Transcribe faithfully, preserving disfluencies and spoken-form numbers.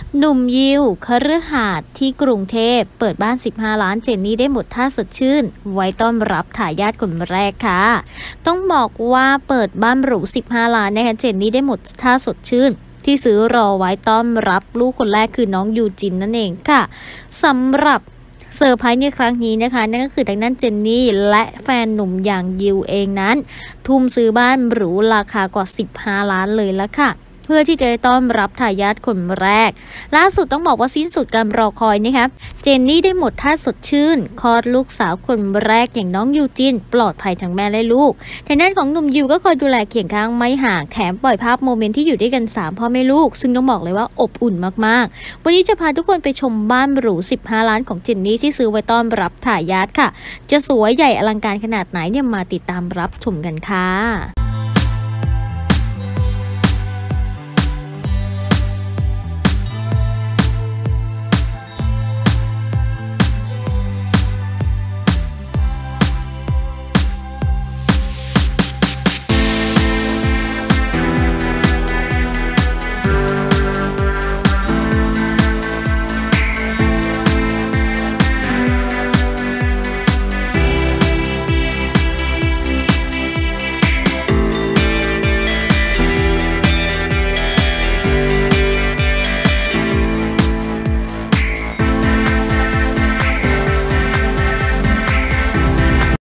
หนุ่มยิวคฤหาสน์ที่กรุงเทพเปิดบ้านสิบห้าล้านเจนนี่ได้หมดท่าสดชื่นไว้ต้อนรับทายาทคนแรกค่ะต้องบอกว่าเปิดบ้านหรูสิบห้าล้านนะคะเจนนี่ได้หมดท่าสดชื่นที่ซื้อรอไว้ต้อนรับลูกคนแรกคือน้องยูจินนั่นเองค่ะสำหรับเซอร์ไพรส์ในครั้งนี้นะคะนั่นก็คือทางด้านเจนนี่และแฟนหนุ่มอย่างยิวเองนั้นทุ่มซื้อบ้านหรูราคากว่าสิบห้าล้านเลยละค่ะเพื่อที่จะต้อนรับทายาทคนแรกล่าสุดต้องบอกว่าสิ้นสุดการรอคอยนะคะเจนนี่ได้หมดท่าสดชื่นคลอดลูกสาวคนแรกอย่างน้องยูจินปลอดภัยทั้งแม่และลูกทางด้านของหนุ่มยิวก็คอยดูแลเคียงข้างไม่ห่างแถมปล่อยภาพโมเมนต์ที่อยู่ด้วยกันสามพ่อแม่ลูกซึ่งต้องบอกเลยว่าอบอุ่นมากๆวันนี้จะพาทุกคนไปชมบ้านหรูสิบห้าล้านของเจนนี่ที่ซื้อไว้ต้อนรับทายาทค่ะจะสวยใหญ่อลังการขนาดไหนเนี่ยมาติดตามรับชมกันค่ะ